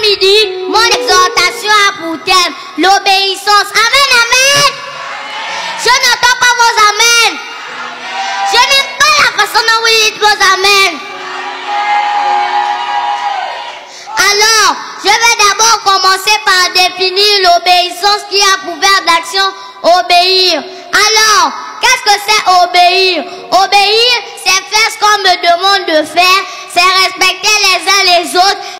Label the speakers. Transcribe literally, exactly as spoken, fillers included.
Speaker 1: après-midi, mon exhortation a pour thème l'obéissance. Amen, amen. Je n'entends pas vos amen. Je n'aime pas la façon dont vous dites vos amen. Alors, je vais d'abord commencer par définir l'obéissance qui a pour verbe d'action obéir. Alors, qu'est-ce que c'est obéir? Obéir, c'est faire ce qu'on me demande de faire, c'est respecter les uns les autres,